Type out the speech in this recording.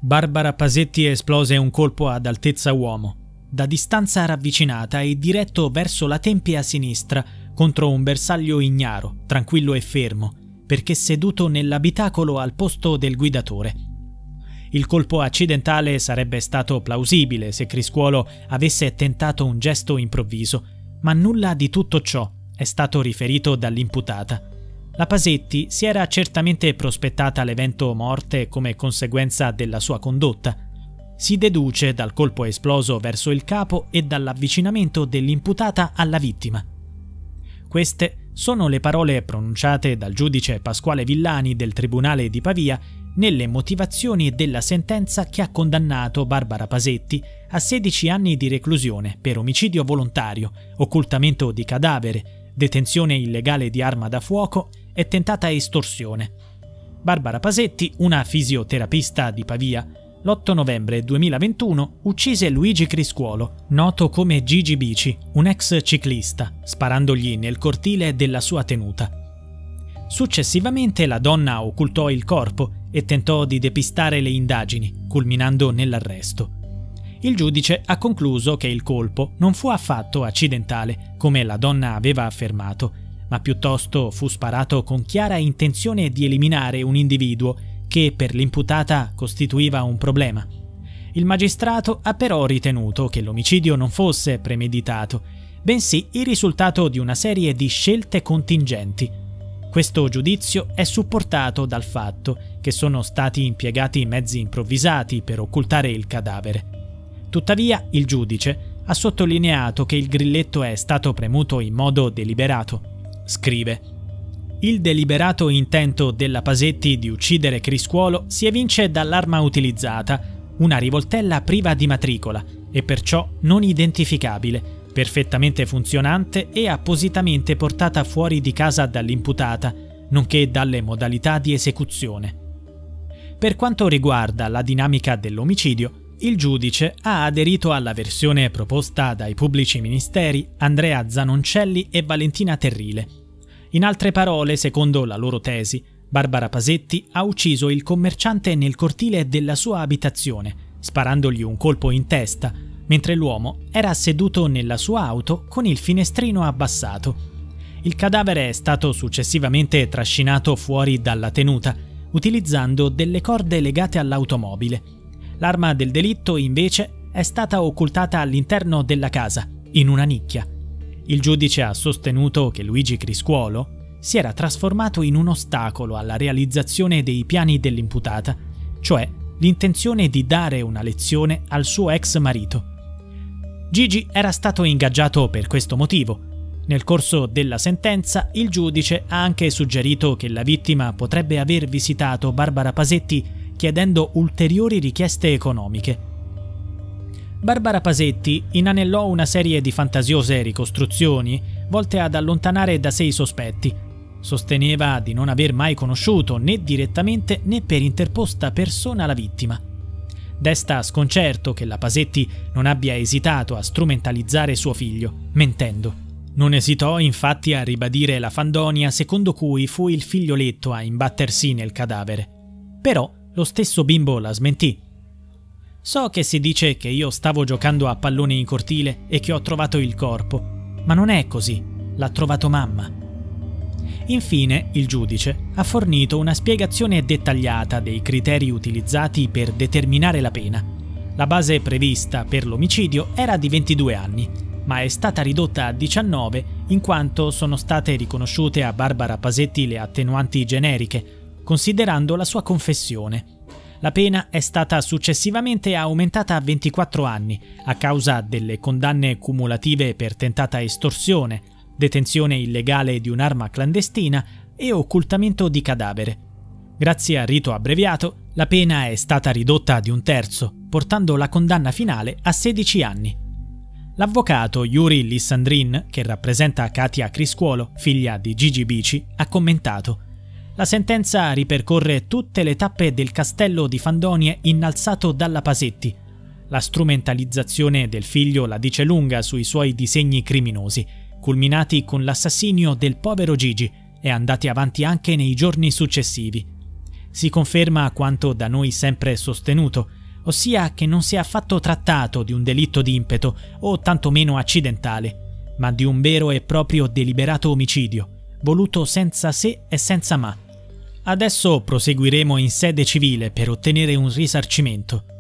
Barbara Pasetti esplose un colpo ad altezza uomo, da distanza ravvicinata e diretto verso la tempia sinistra contro un bersaglio ignaro, tranquillo e fermo, perché seduto nell'abitacolo al posto del guidatore. Il colpo accidentale sarebbe stato plausibile se Criscuolo avesse tentato un gesto improvviso, ma nulla di tutto ciò è stato riferito dall'imputata. La Pasetti si era certamente prospettata l'evento morte come conseguenza della sua condotta. Si deduce dal colpo esploso verso il capo e dall'avvicinamento dell'imputata alla vittima. Queste sono le parole pronunciate dal giudice Pasquale Villani del Tribunale di Pavia nelle motivazioni della sentenza che ha condannato Barbara Pasetti a 16 anni di reclusione per omicidio volontario, occultamento di cadavere, detenzione illegale di arma da fuoco e tentata estorsione. Barbara Pasetti, una fisioterapista di Pavia, l'8 novembre 2021 uccise Luigi Criscuolo, noto come Gigi Bici, un ex ciclista, sparandogli nel cortile della sua tenuta. Successivamente la donna occultò il corpo e tentò di depistare le indagini, culminando nell'arresto. Il giudice ha concluso che il colpo non fu affatto accidentale, come la donna aveva affermato, ma piuttosto fu sparato con chiara intenzione di eliminare un individuo che per l'imputata costituiva un problema. Il magistrato ha però ritenuto che l'omicidio non fosse premeditato, bensì il risultato di una serie di scelte contingenti. Questo giudizio è supportato dal fatto che sono stati impiegati mezzi improvvisati per occultare il cadavere. Tuttavia, il giudice ha sottolineato che il grilletto è stato premuto in modo deliberato. Scrive: il deliberato intento della Pasetti di uccidere Criscuolo si evince dall'arma utilizzata, una rivoltella priva di matricola e perciò non identificabile, perfettamente funzionante e appositamente portata fuori di casa dall'imputata, nonché dalle modalità di esecuzione. Per quanto riguarda la dinamica dell'omicidio, il giudice ha aderito alla versione proposta dai pubblici ministeri Andrea Zanoncelli e Valentina Terrile. In altre parole, secondo la loro tesi, Barbara Pasetti ha ucciso il commerciante nel cortile della sua abitazione, sparandogli un colpo in testa, mentre l'uomo era seduto nella sua auto con il finestrino abbassato. Il cadavere è stato successivamente trascinato fuori dalla tenuta, utilizzando delle corde legate all'automobile. L'arma del delitto, invece, è stata occultata all'interno della casa, in una nicchia. Il giudice ha sostenuto che Luigi Criscuolo si era trasformato in un ostacolo alla realizzazione dei piani dell'imputata, cioè l'intenzione di dare una lezione al suo ex marito. Gigi era stato ingaggiato per questo motivo. Nel corso della sentenza, il giudice ha anche suggerito che la vittima potrebbe aver visitato Barbara Pasetti chiedendo ulteriori richieste economiche. Barbara Pasetti inanellò una serie di fantasiose ricostruzioni volte ad allontanare da sé i sospetti. Sosteneva di non aver mai conosciuto né direttamente né per interposta persona la vittima. Desta sconcerto che la Pasetti non abbia esitato a strumentalizzare suo figlio, mentendo. Non esitò infatti a ribadire la fandonia secondo cui fu il figlioletto a imbattersi nel cadavere. Però lo stesso bimbo la smentì. So che si dice che io stavo giocando a pallone in cortile e che ho trovato il corpo, ma non è così, l'ha trovato mamma. Infine, il giudice ha fornito una spiegazione dettagliata dei criteri utilizzati per determinare la pena. La base prevista per l'omicidio era di 22 anni, ma è stata ridotta a 19 in quanto sono state riconosciute a Barbara Pasetti le attenuanti generiche, considerando la sua confessione. La pena è stata successivamente aumentata a 24 anni a causa delle condanne cumulative per tentata estorsione, detenzione illegale di un'arma clandestina e occultamento di cadavere. Grazie al rito abbreviato, la pena è stata ridotta di un terzo, portando la condanna finale a 16 anni. L'avvocato Yuri Lissandrin, che rappresenta Katia Criscuolo, figlia di Gigi Bici, ha commentato: la sentenza ripercorre tutte le tappe del castello di fandonie innalzato dalla Pasetti. La strumentalizzazione del figlio la dice lunga sui suoi disegni criminosi, culminati con l'assassinio del povero Gigi e andati avanti anche nei giorni successivi. Si conferma quanto da noi sempre sostenuto, ossia che non si è affatto trattato di un delitto di impeto o tantomeno accidentale, ma di un vero e proprio deliberato omicidio, voluto senza se e senza ma. Adesso proseguiremo in sede civile per ottenere un risarcimento.